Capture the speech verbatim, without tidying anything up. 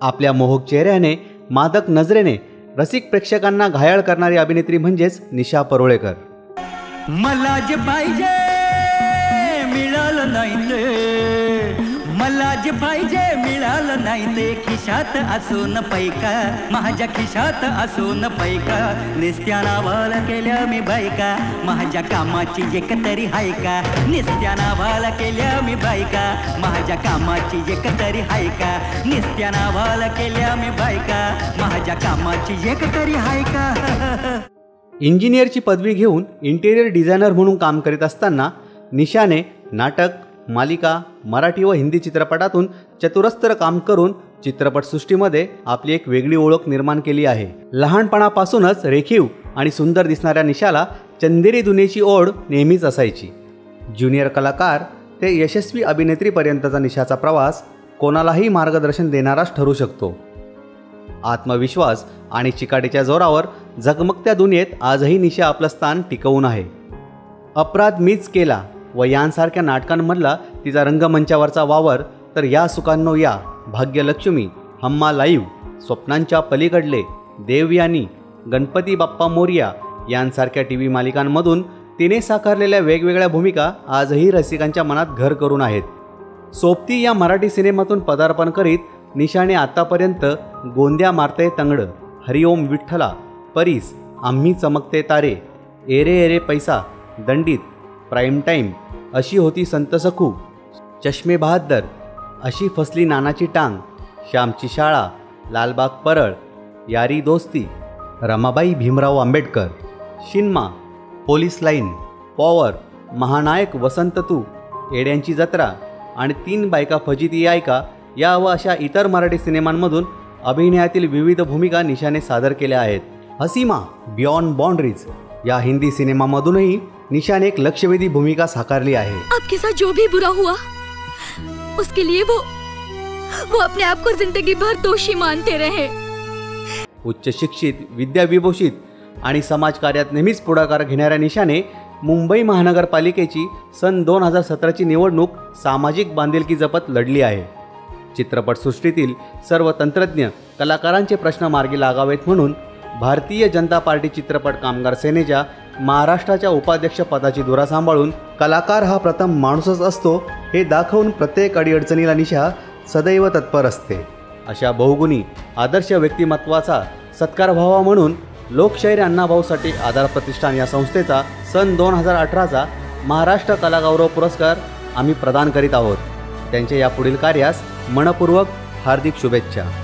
आपल्या मोहक चेहऱ्याने, मादक नजरेने रसिक प्रेक्षकांना घायाळ करणारी अभिनेत्री म्हणजेच निशा परुळेकर। मला जे पाहिजे मिळालं नाही ते, मला जे पाहिजे मिळालं नाही ते, खिशात असून पैका, माझ्या खिशात असून पैका, निस्त्या नावाला केल्या मी बायका, माझ्या कामाची एक तरी हाय का, निस्त्या नावाला केल्या मी बायका, माझ्या कामाची एक तरी हाय का, निस्त्या नावाला केल्या मी बायका, माझ्या कामाची एक तरी हाय का। इंजिनियरची पदवी घेऊन इंटेरियर डिझायनर म्हणून काम करीत असताना निशाने नाटक, मालिका, मराठी व हिंदी चित्रपटातून चतुरस्त्र काम करून चित्रपटसृष्टीमध्ये आपली एक वेगळी ओळख निर्माण केली आहे। लहानपणापासूनच रेखीव आणि सुंदर दिसणाऱ्या निशाला चंदेरी दुनियेची ओढ नेहमीच असायची। ज्युनियर कलाकार ते यशस्वी अभिनेत्रीपर्यंतचा निशाचा प्रवास कोणालाही मार्गदर्शन देणाराच ठरू शकतो। आत्मविश्वास आणि चिकाटीच्या जोरावर झगमगत्या दुनियेत आजही निशा आपलं स्थान टिकवून आहे। अपराध मीच केला व यांसारख्या नाटकांमधला तिचा रंगमंचावरचा वावर, तर या सुखांनो या, भाग्यलक्ष्मी, हम्मा लाईव्ह, स्वप्नांच्या पलीकडले, देवयानी, गणपती बाप्पा मोरया यांसारख्या टी व्ही मालिकांमधून तिने साकारलेल्या वेगवेगळ्या भूमिका आजही रसिकांच्या मनात घर करून आहेत। सोबती या मराठी सिनेमातून पदार्पण करीत निशाने आतापर्यंत गोंद्या मारते तंगड, हरिओम विठ्ठला, परीस, आम्ही चमकते तारे, एरे एरे पैसा, दंडित, प्राईम टाईम, अशी होती संत सखू, चष्मे बहाद्दर, अशी फसली नानाची टांग, श्यामची शाळा, Lalbaug Parel, Yaari Dosti, Ramabai Bhimrao Ambedkar, Shinma, police line, power, Mahanayak Vasant तू, येड्यांची जत्रा आणि तीन बायका फजिती ऐका या व अशा इतर मराठी सिनेमांमधून अभिनयातील विविध भूमिका निशाने सादर केल्या आहेत। हसीमा, बियॉन्ड बाउंड्रीज या हिंदी सिनेमामधूनही निशाने एक लक्ष्यवेधी भूमिका साकारली आहे। आपके साथ जो भी बुरा हुआ उसके लिए वो वो अपने आप को जिंदगी भर दोषी मानते रहे। उच्च शिक्षित, विद्याविभूषित आणि समाजकार्यात नेहमीच पुढाकार घेणाऱ्या निशाने मुंबई महानगरपालिकेची सन दोन हजार सतराची निवडणूक सामाजिक बांधिलकी जपत लढली आहे। चित्रपटसृष्टीतील सर्व तंत्रज्ञ कलाकारांचे प्रश्न मार्गी लागावेत म्हणून भारतीय जनता पार्टी चित्रपट कामगार सेनेच्या महाराष्ट्राच्या उपाध्यक्षपदाची धुरा सांभाळून कलाकार हा प्रथम माणूसच असतो हे दाखवून प्रत्येक अडीअडचणीला निशा सदैव तत्पर असते। अशा बहुगुणी आदर्श व्यक्तिमत्वाचा सत्कार व्हावा म्हणून लोकशाहीर अण्णाभाऊ साठे आधार प्रतिष्ठान या संस्थेचा सन दोन हजार अठराचा महाराष्ट्र कलागौरव पुरस्कार आम्ही प्रदान करीत आहोत। त्यांच्या या पुढील कार्यास मनपूर्वक हार्दिक शुभेच्छा।